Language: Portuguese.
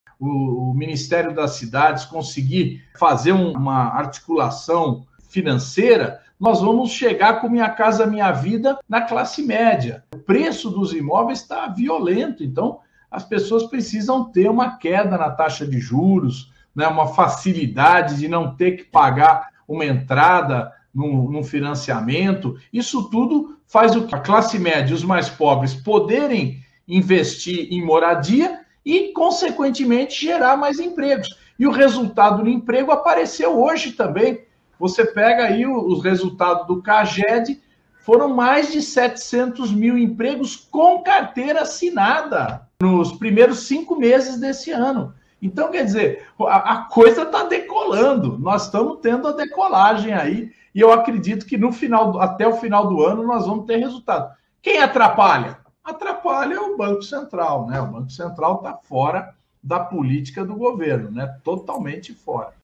o Ministério das Cidades conseguir fazer uma articulação financeira, nós vamos chegar com Minha Casa Minha Vida na classe média. O preço dos imóveis está violento, então as pessoas precisam ter uma queda na taxa de juros, né, uma facilidade de não ter que pagar uma entrada num financiamento. Isso tudo faz a classe média e os mais pobres poderem investir em moradia e, consequentemente, gerar mais empregos. E o resultado do emprego apareceu hoje também. Você pega aí os resultados do CAGED, foram mais de 700 mil empregos com carteira assinada nos primeiros 5 meses desse ano. Então, quer dizer, a coisa está decolando, nós estamos tendo a decolagem aí, e eu acredito que até o final do ano nós vamos ter resultado. Quem atrapalha? Atrapalha o Banco Central, né? O Banco Central está fora da política do governo, né? Totalmente fora.